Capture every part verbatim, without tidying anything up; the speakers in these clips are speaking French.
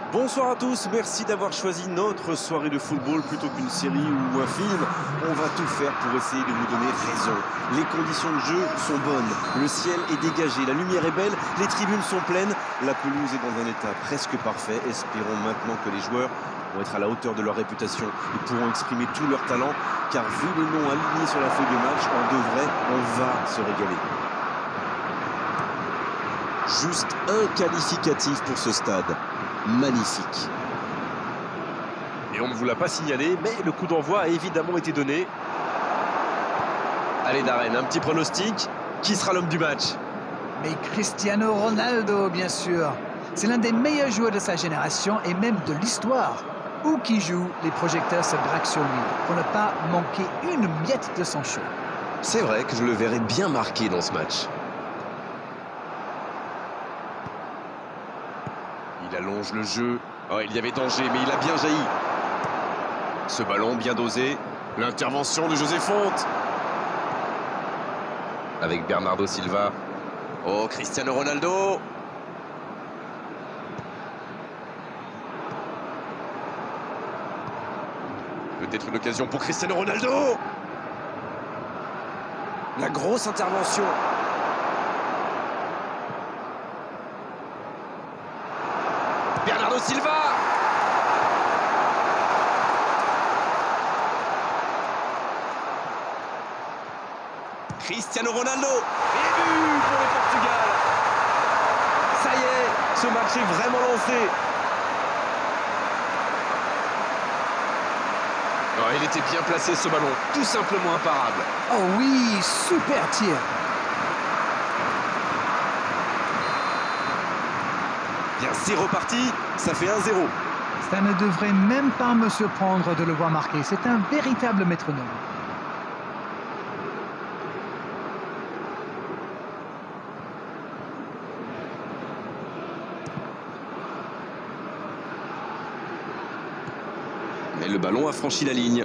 Bonsoir à tous, merci d'avoir choisi notre soirée de football plutôt qu'une série ou un film. On va tout faire pour essayer de vous donner raison. Les conditions de jeu sont bonnes, le ciel est dégagé, la lumière est belle, les tribunes sont pleines, la pelouse est dans un état presque parfait. Espérons maintenant que les joueurs vont être à la hauteur de leur réputation et pourront exprimer tout leur talent, car vu les noms alignés sur la feuille de match, on devrait, on va se régaler. Juste un qualificatif pour ce stade. Magnifique. Et on ne vous l'a pas signalé, mais le coup d'envoi a évidemment été donné. Allez Darren, un petit pronostic. Qui sera l'homme du match? Mais Cristiano Ronaldo, bien sûr. C'est l'un des meilleurs joueurs de sa génération et même de l'histoire. Où qu'il joue, les projecteurs se braquent sur lui pour ne pas manquer une miette de son show. C'est vrai que je le verrais bien marqué dans ce match. Il allonge le jeu. Oh, il y avait danger, mais il a bien jailli. Ce ballon bien dosé. L'intervention de José Fonte. Avec Bernardo Silva. Oh, Cristiano Ronaldo. Peut-être une occasion pour Cristiano Ronaldo. La grosse intervention. Bernardo Silva. Cristiano Ronaldo. Et but pour le Portugal. Ça y est, ce match est vraiment lancé. Oh, il était bien placé ce ballon, tout simplement imparable. Oh oui, super tir. Bien, c'est reparti, ça fait un zéro. Ça ne devrait même pas me surprendre de le voir marquer. C'est un véritable métronome. Mais le ballon a franchi la ligne.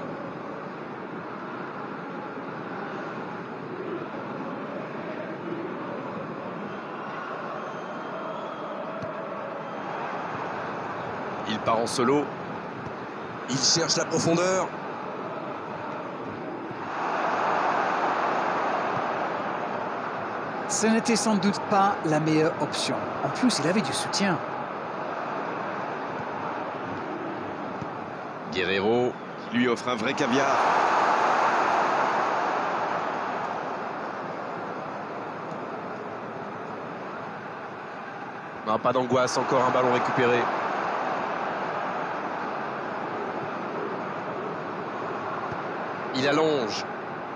Il part en solo. Il cherche la profondeur. Ce n'était sans doute pas la meilleure option. En plus, il avait du soutien. Guerreiro lui offre un vrai caviar. Non, pas d'angoisse, encore un ballon récupéré. Il allonge.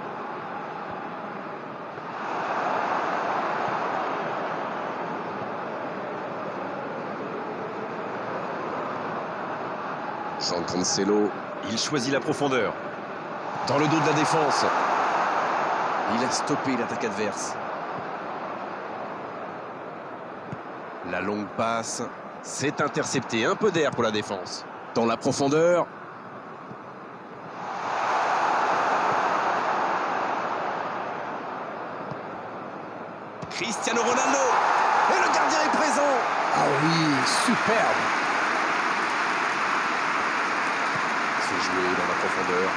Jean Cancelo, il choisit la profondeur. Dans le dos de la défense. Il a stoppé l'attaque adverse. La longue passe. C'est intercepté. Un peu d'air pour la défense. Dans la profondeur. Cristiano Ronaldo. Et le gardien est présent. Ah oui, superbe. C'est joué dans la profondeur.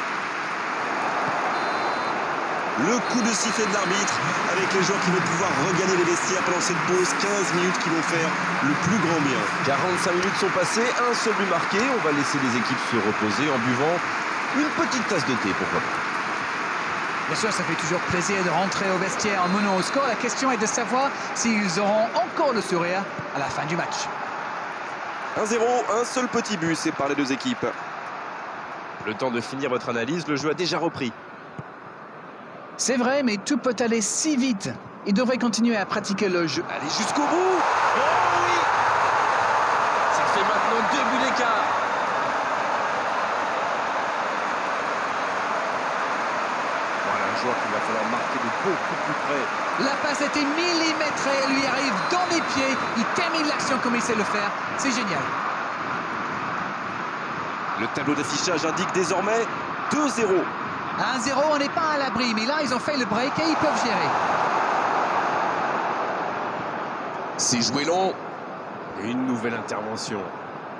Le coup de sifflet de l'arbitre avec les joueurs qui vont pouvoir regagner les vestiaires pendant cette pause. quinze minutes qui vont faire le plus grand bien. quarante-cinq minutes sont passées, un seul but marqué. On va laisser les équipes se reposer en buvant une petite tasse de thé, pourquoi pas. Bien sûr, ça fait toujours plaisir de rentrer au vestiaire en menant au score. La question est de savoir s'ils auront encore le sourire à la fin du match. un zéro, un seul petit but sépare les deux équipes. Le temps de finir votre analyse, le jeu a déjà repris. C'est vrai, mais tout peut aller si vite. Ils devraient continuer à pratiquer le jeu. Allez jusqu'au bout. Oh oui. Ça fait maintenant deux buts d'écart. Voilà un joueur qu'il va falloir marquer de beaucoup plus près. La passe était millimétrée, elle lui arrive dans les pieds. Il termine l'action comme il sait le faire. C'est génial. Le tableau d'affichage indique désormais deux zéro. un zéro, on n'est pas à l'abri, mais là, ils ont fait le break et ils peuvent gérer. C'est joué long. Et une nouvelle intervention.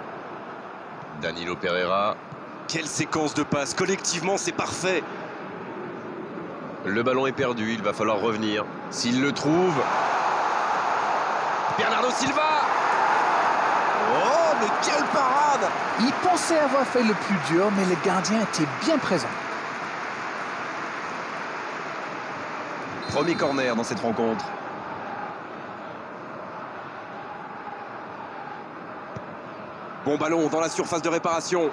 Danilo Pereira. Quelle séquence de passes, collectivement c'est parfait. Le ballon est perdu, il va falloir revenir. S'il le trouve... Bernardo Silva. Oh, mais quelle parade! Il pensait avoir fait le plus dur, mais le gardien était bien présent. Premier corner dans cette rencontre. Bon ballon dans la surface de réparation.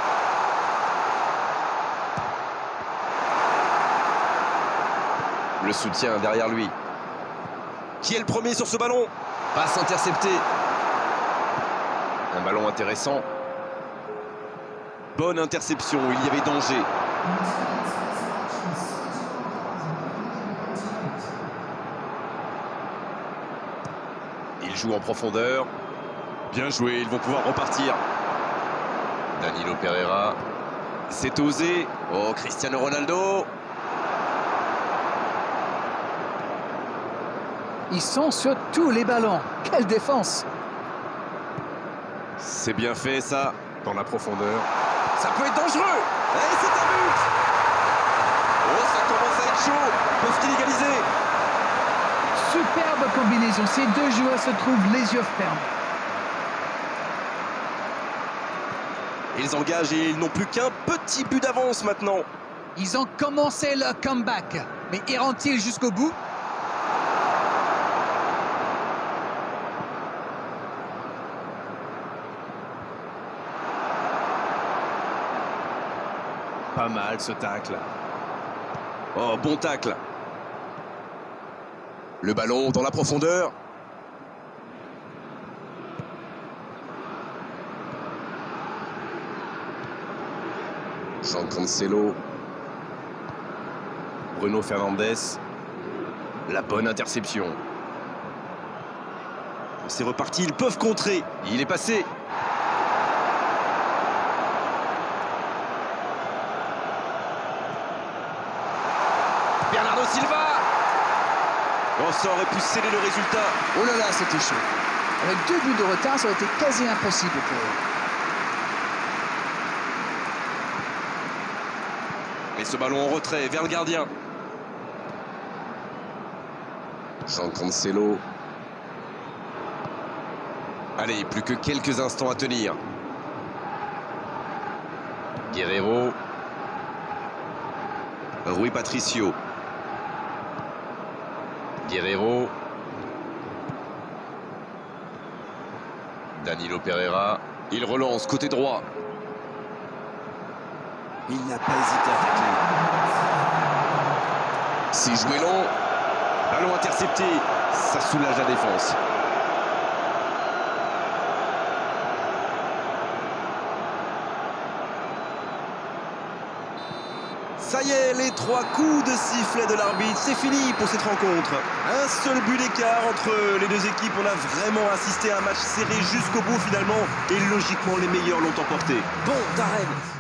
Le soutien derrière lui. Qui est le premier sur ce ballon? Passe interceptée. Un ballon intéressant. Bonne interception, il y avait danger. Il joue en profondeur. Bien joué, ils vont pouvoir repartir. Danilo Pereira. C'est osé. Oh, Cristiano Ronaldo. Ils sont sur tous les ballons. Quelle défense! C'est bien fait ça, dans la profondeur. Ça peut être dangereux. Et c'est un but. Oh, ça commence à être chaud. Peuvent-ils égaliser? Superbe combinaison. Ces deux joueurs se trouvent les yeux fermes. Ils engagent et ils n'ont plus qu'un petit but d'avance maintenant. Ils ont commencé leur comeback. Mais iront-ils jusqu'au bout? Pas mal ce tacle. Oh, bon tacle. Le ballon dans la profondeur. Jean Cancelo. Bruno Fernandes. La bonne interception. C'est reparti, ils peuvent contrer. Il est passé. Bernardo Silva. Oh, ça aurait pu sceller le résultat. Oh là là, c'était chaud. Avec deux buts de retard, ça aurait été quasi impossible pour eux. Et ce ballon en retrait vers le gardien. Jean Cancelo. Allez, plus que quelques instants à tenir. Guerreiro. Rui Patricio. Guerreiro. Danilo Pereira. Il relance côté droit. Il n'a pas hésité à tacler. C'est joué long. Ballon intercepté. Ça soulage la défense. Ça y est, les trois coups de sifflet de l'arbitre, c'est fini pour cette rencontre. Un seul but d'écart entre les deux équipes. On a vraiment assisté à un match serré jusqu'au bout finalement. Et logiquement, les meilleurs l'ont emporté. Bon, Darren,